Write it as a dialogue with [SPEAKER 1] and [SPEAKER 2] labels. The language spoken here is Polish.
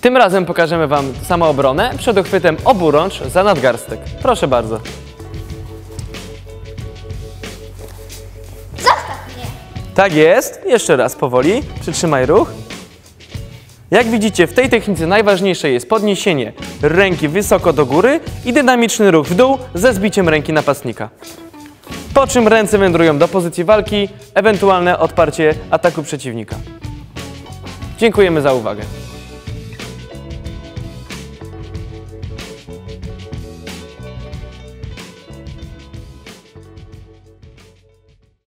[SPEAKER 1] Tym razem pokażemy Wam samoobronę przed uchwytem oburącz za nadgarstek. Proszę bardzo.
[SPEAKER 2] Zostaw mnie!
[SPEAKER 1] Tak jest. Jeszcze raz powoli. Przytrzymaj ruch. Jak widzicie, w tej technice najważniejsze jest podniesienie ręki wysoko do góry i dynamiczny ruch w dół ze zbiciem ręki napastnika. Po czym ręce wędrują do pozycji walki, ewentualne odparcie ataku przeciwnika. Dziękujemy za uwagę.